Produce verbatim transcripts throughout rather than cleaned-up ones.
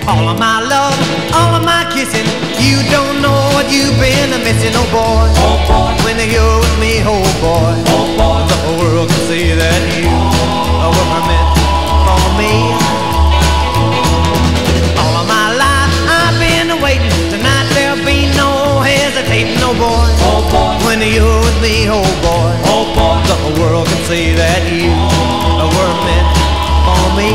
All of my love, all of my kissing, you don't know what you've been missing, oh boy. Oh boy, when you're with me, oh boy, oh boy, the whole world can see that you were meant for me. All of my life I've been waiting, tonight there'll be no hesitating, oh boy. oh boy, When you're with me, oh boy, oh boy, the whole world can see that you were meant for me.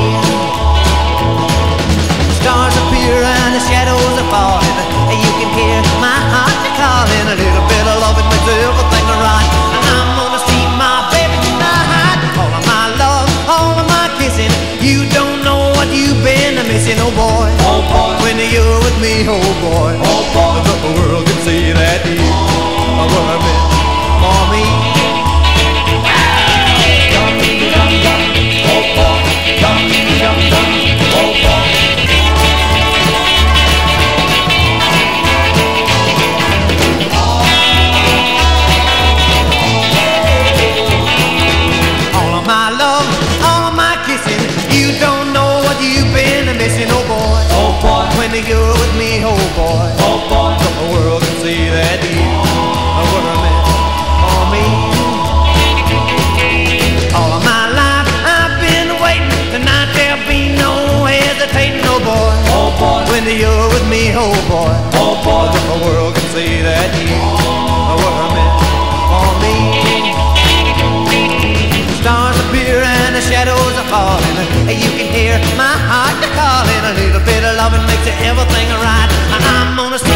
Stars appear and the shadows are falling, and you can hear my heart calling. A little bit of love, it makes everything right. I'm gonna see my baby tonight. All of my love, all of my kissing, you don't know what you've been missing, oh boy. oh boy, When you're with me, oh boy, oh boy, the whole world can see that you were meant for me. dum dum dum, oh boy, dum dum dum, oh boy. All of my love, all of my kissing, you don't know what you've been missing, oh boy. Oh boy, When you're with me, oh boy, oh boy, the world can see that you were meant for me. All of my life I've been waiting, tonight there'll be no hesitating, oh boy. oh boy, When you're with me, oh boy, oh boy, the world can see that you were meant for me. Stars appear and the shadows are falling, you can hear my heart calling. A little bit of loving makes everything right. I'm gonna